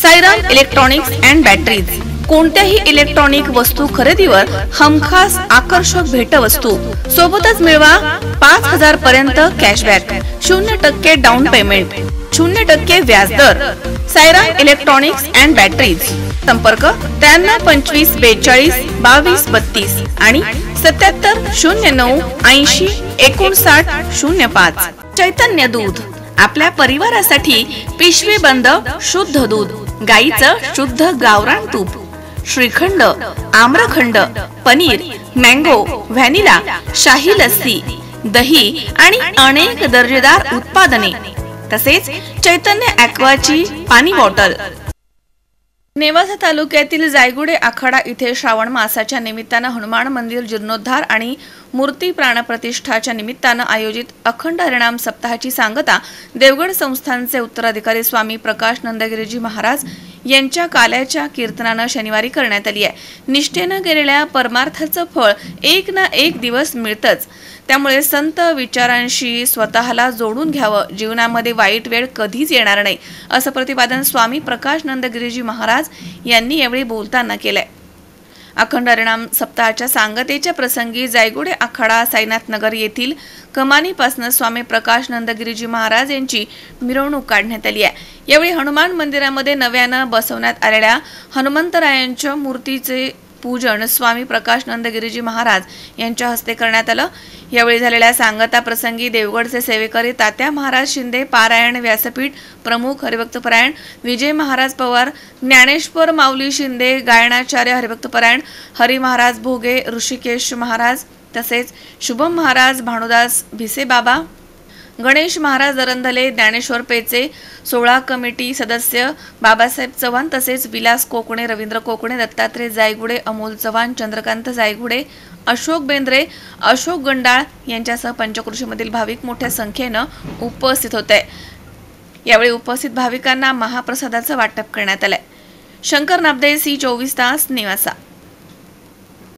Sairam electronics and batteries कोणत्याही electronic वस्तू खरेदीवर हमखास आकर्षक भेटवस्तू सोबतच मिळवा 5000 पर्यंत कॅशबॅक, 0% डाउन पेमेंट, 0% व्याजदर। साईराम इलेक्ट्रॉनिक्स अँड बॅटरीज, संपर्क 93 25 42 22 32 आणि 77 09 80 59 05। चैतन्य दूध, आपल्या परिवारासाठी पिशवी बंद शुद्ध दूध, गाईचं शुद्ध गावरान तूप, श्रीखंड, आम्रखंड, पनीर, मँगो, व्हॅनिला, शाही लस्सी, दही आणि अनेक दर्जेदार उत्पादने, तसेच चैतन्य ॲक्वाची पाणी बॉटल। नेवासा तालुक्यातील जायगुडे आखाडा इथे श्रावण मासाच्या निमित्तानं हनुमान मंदिर जीर्णोद्धार आणि मूर्ती प्राणप्रतिष्ठाच्या निमित्तानं आयोजित अखंड हरिनाम सप्ताहाची सांगता देवगड संस्थानचे उत्तराधिकारी स्वामी प्रकाश नंदगिरीजी महाराज यांच्या काल्याच्या कीर्तनानं शनिवारी करण्यात आली आहे। निष्ठेनं केलेल्या परमार्थाचं फळ एक ना एक दिवस मिळतंच, त्यामुळे संत विचारांशी स्वतःला जोडून घ्यावं, जीवनामध्ये वाईट वेळ कधीच येणार नाही, असं प्रतिपादन स्वामी प्रकाश नंदगिरीजी महाराज यांनी यावेळी बोलताना केलंय। अखंड हरिनाम सप्ताहाच्या सांगतेच्या प्रसंगी जायगुडे आखाडा साईनाथ नगर येथील कमानीपासून स्वामी प्रकाश नंदगिरीजी महाराज यांची मिरवणूक काढण्यात आली आहे। यावेळी हनुमान मंदिरामध्ये नव्यानं बसवण्यात आलेल्या हनुमंतरायांच्या मूर्तीचे पूजन स्वामी प्रकाश नंदगिरीजी महाराज यांच्या हस्ते करण्यात आलं। यावेळी झालेल्या सांगता प्रसंगी देवगडचे सेवेकरी तात्या महाराज शिंदे, पारायण व्यासपीठ प्रमुख हरिभक्तपरायण विजय महाराज पवार, ज्ञानेश्वर माऊली शिंदे, गायनाचार्य हरिभक्तपरायण हरी महाराज भोगे, ऋषिकेश महाराज, तसेच शुभम महाराज, भानुदास भिसे बाबा, गणेश महाराज दरंधले, ज्ञानेश्वर पेचे, 16 कमिटी सदस्य बाबासाहेब चव्हाण, तसेच विलास कोकणे, रवींद्र कोकणे, दत्तात्रय जायगुडे, अमोल चव्हाण, चंद्रकांत जायगुडे, अशोक बेंद्रे, अशोक गंडाळ यांच्यासह पंचक्रोशीमधील भाविक मोठ्या संख्येनं उपस्थित होते। यावेळी उपस्थित भाविकांना महाप्रसादाचं वाटप करण्यात आलंय। शंकर नाबदे, सी 24 तास, नेवासा।